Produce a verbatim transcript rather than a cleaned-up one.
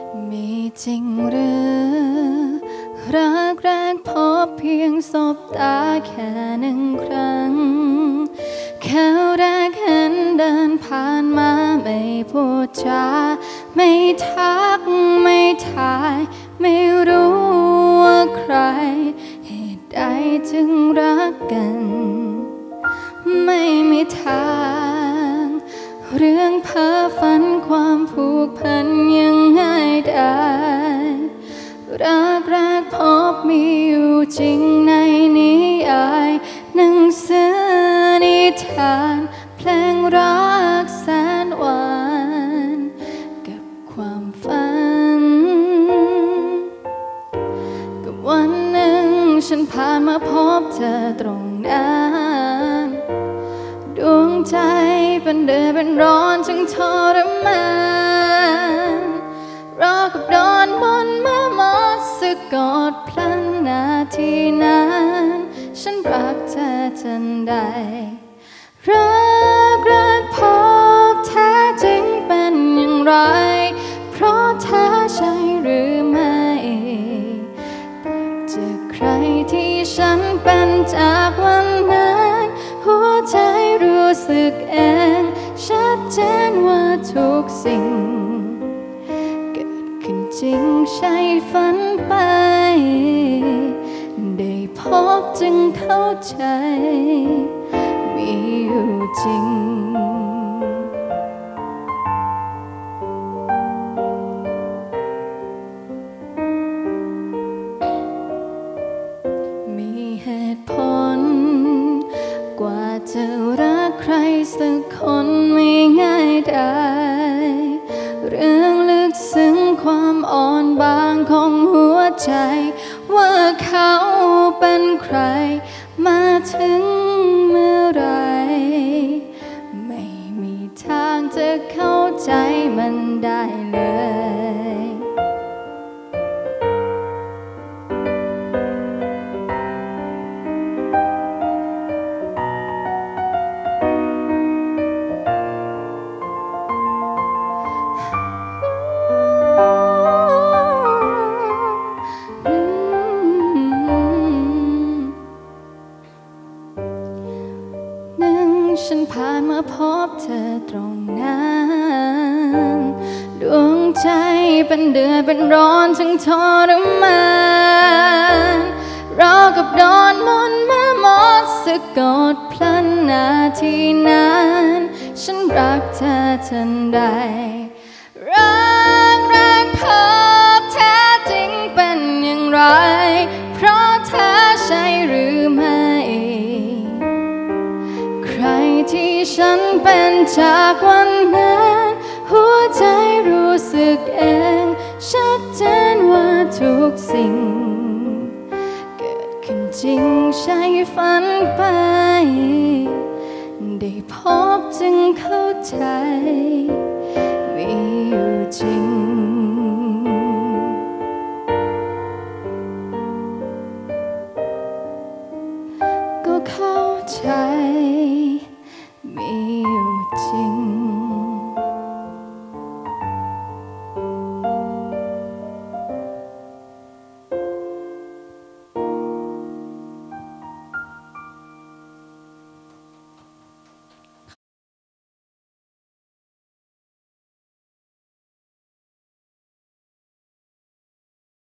มีจริงหรือรักแรกพบเพียงสบตาแค่หนึ่งครั้งแค่แรกเห็นเดินผ่านมาไม่พูดจาไม่ทักไม่ทายไม่รู้ว่าใครเหตุใดจึงรักกันไม่มีทางเรื่องเพ้อฝันความผูกพันยังง่ายได้รักแรกพบมีอยู่จริงในนิยายหนังสือนิทานเพลงรักแสนหวานกับความฝันกับวันหนึ่งฉันผ่านมาพบเธอตรงนั้นดวงใจเป็นเดือดเป็นร้อนจึงทรมานรอกับดอนบนเมื่อหมดสึกกอดพลันนาทีนั้นฉันรักเธอทันใดรักรักพบแท้จริงเป็นอย่างไรเพราะเธอใช่หรือไม่ต่างจากใครที่ฉันเป็นจากวันนั้นหัวใจรู้สึกเองชัดเจนว่าทุกสิ่งเกิดขึ้นจริงใช่ฝันไปได้พบจึงเข้าใจมีอยู่จริงมีเหตุผลกว่าจะรักใครสักคนไม่ง่ายได้เรื่องลึกซึ้งความอ่อนบางของหัวใจว่าเขาเป็นใครมาถึงเมื่อไรไม่มีทางจะเข้าใจมันได้เลยฉันผ่านมาพบเธอตรงนั้นดวงใจเป็นเดือดเป็นร้อนทั้งทรมานรอกับดอนมนต์มาหมดสะกดพลันนาทีนั้นฉันรักเธอทันใดรักรักพบแท้จริงเป็นอย่างไรเพราะเธอใช่หรือไม่ใครที่ฉันเป็นจากวันนั้นหัวใจรู้สึกเองชัดเจนว่าทุกสิ่งเกิดขึ้นจริงใช่ฝันไปได้พบจึงเข้าใจมีอยู่จริงก็เข้าใจ